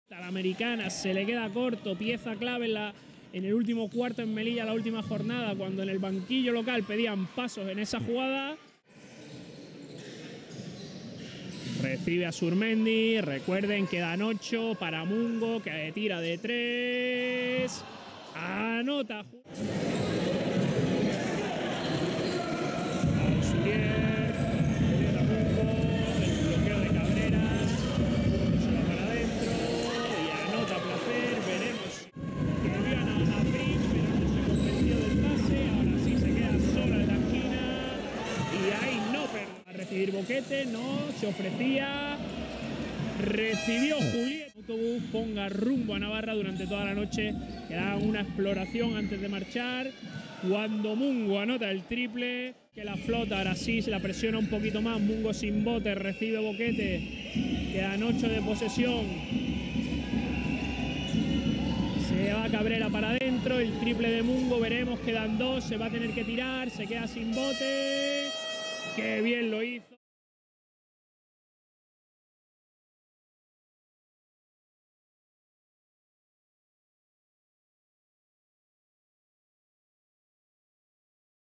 La americana se le queda corto, pieza clave en el último cuarto en Melilla, la última jornada, cuando en el banquillo local pedían pasos en esa jugada. Recibe a Surmendi, recuerden, quedan 8 para Mungo, que tira de 3, anota. Recibir Boquete, no, se ofrecía, recibió Julián. Autobús ponga rumbo a Navarra durante toda la noche, queda una exploración antes de marchar, cuando Mungo anota el triple, que la flota, ahora sí se la presiona un poquito más, Mungo sin bote, recibe Boquete, quedan 8 de posesión, se va Cabrera para adentro, el triple de Mungo, veremos, quedan 2, se va a tener que tirar, se queda sin bote. ¡Qué bien lo hizo!